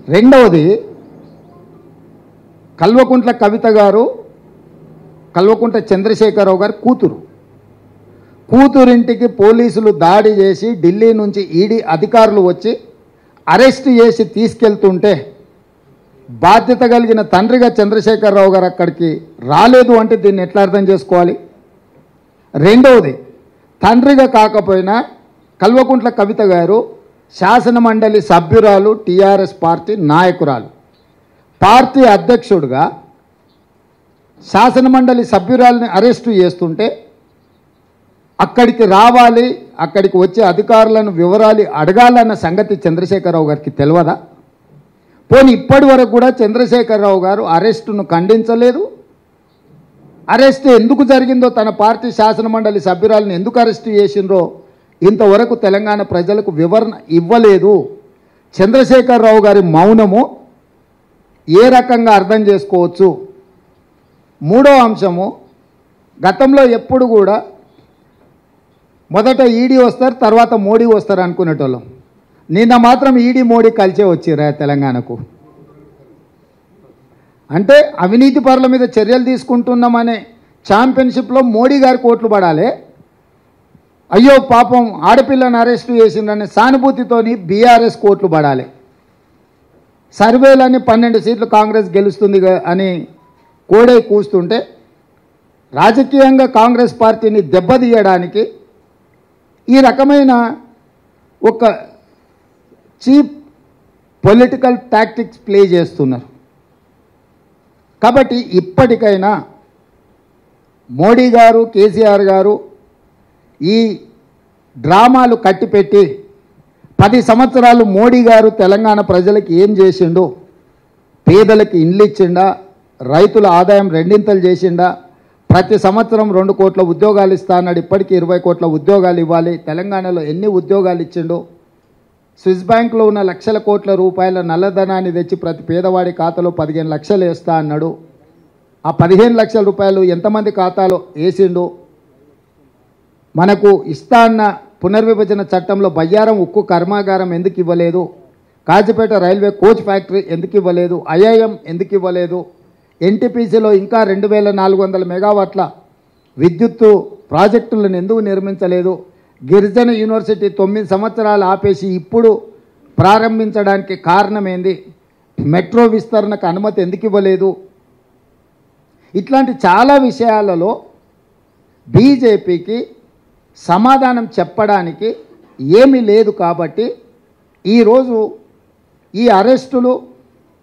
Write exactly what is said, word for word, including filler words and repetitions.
రెండవది కల్వకుంట్ల కవిత గారు కల్వకుంట్ల చంద్రశేఖరరావు గారి కూతురు కూతురింటికి పోలీసులు దాడి చేసి ఢిల్లీ నుంచి ఈడీ అధికారులు వచ్చి అరెస్ట్ చేసి తీసుకెళ్తుంటే బాధ్యత కలిగిన తండ్రిగా చంద్రశేఖరరావు గారు అక్కడికి రాలేదు అంటే దీన్ని ఎట్లా అర్థం చేసుకోవాలి? రెండవది, తండ్రిగా కాకపోయినా కల్వకుంట్ల కవిత గారు శాసన మండలి సభ్యురాలు, టీఆర్ఎస్ పార్టీ నాయకురాలు, పార్టీ అధ్యక్షుడిగా శాసన మండలి సభ్యురాలని అరెస్టు చేస్తుంటే అక్కడికి రావాలి, అక్కడికి వచ్చే అధికారులను వివరాలు అడగాలన్న సంగతి చంద్రశేఖరరావు గారికి తెలియదా? పోనీ ఇప్పటి వరకు కూడా చంద్రశేఖరరావు గారు అరెస్టును ఖండించలేదు. అరెస్ట్ ఎందుకు జరిగిందో, తన పార్టీ శాసన మండలి సభ్యురాలను ఎందుకు అరెస్టు చేసిండ్రో ఇంతవరకు తెలంగాణ ప్రజలకు వివరణ ఇవ్వలేదు. చంద్రశేఖరరావు గారి మౌనము ఏ రకంగా అర్థం చేసుకోవచ్చు? మూడో అంశము, గతంలో ఎప్పుడు కూడా మొదట ఈడీ వస్తారు, తర్వాత మోడీ వస్తారు అనుకునేటోళ్ళం. నిన్న మాత్రం ఈడీ మోడీ కలిసే వచ్చిరా తెలంగాణకు. అంటే అవినీతి పరుల మీద చర్యలు తీసుకుంటున్నామనే ఛాంపియన్షిప్లో మోడీ గారి కోట్లు పడాలి, అయ్యో పాపం ఆడపిల్లను అరెస్టు చేసిండనే సానుభూతితోని బీఆర్ఎస్ కోట్లు పడాలి. సర్వేలని పన్నెండు సీట్లు కాంగ్రెస్ గెలుస్తుంది అని కోడే కూస్తుంటే రాజకీయంగా కాంగ్రెస్ పార్టీని దెబ్బతీయడానికి ఈ రకమైన ఒక చీప్ పొలిటికల్ టాక్టిక్స్ ప్లే చేస్తున్నారు. కాబట్టి ఇప్పటికైనా మోడీ గారు, కేసీఆర్ గారు ఈ డ్రామాలు కట్టిపెట్టి పది సంవత్సరాలు మోడీ గారు తెలంగాణ ప్రజలకు ఏం చేసిండు, పేదలకు ఇండ్లు ఇచ్చిండా, రైతుల ఆదాయం రెండింతలు చేసిండా, ప్రతి సంవత్సరం రెండు కోట్ల ఉద్యోగాలు ఇస్తా అన్నాడు, ఇప్పటికీ ఇరవై కోట్ల ఉద్యోగాలు ఇవ్వాలి, తెలంగాణలో ఎన్ని ఉద్యోగాలు ఇచ్చిండో, స్విస్ బ్యాంకులో ఉన్న లక్షల కోట్ల రూపాయల నల్లధనాన్ని తెచ్చి ప్రతి పేదవాడి ఖాతాలో పదిహేను లక్షలు వేస్తా అన్నాడు, ఆ పదిహేను లక్షల రూపాయలు ఎంతమంది ఖాతాలో వేసిండు, మనకు ఇస్తా అన్న పునర్విభజన చట్టంలో బయ్యారం ఉక్కు కర్మాగారం ఎందుకు ఇవ్వలేదు, కాజీపేట రైల్వే కోచ్ ఫ్యాక్టరీ ఎందుకు ఇవ్వలేదు, ఐఐఎం ఎందుకు ఇవ్వలేదు, ఎన్టీపీసీలో ఇంకా రెండు వేల నాలుగు వందల మెగావాట్ల విద్యుత్తు ప్రాజెక్టులను ఎందుకు నిర్మించలేదు, గిరిజన యూనివర్సిటీ తొమ్మిది సంవత్సరాలు ఆపేసి ఇప్పుడు ప్రారంభించడానికి కారణమేంది, మెట్రో విస్తరణకు అనుమతి ఎందుకు ఇవ్వలేదు, ఇట్లాంటి చాలా విషయాలలో బీజేపీకి సమాధానం చెప్పడానికి ఏమీ లేదు. కాబట్టి ఈరోజు ఈ అరెస్టులు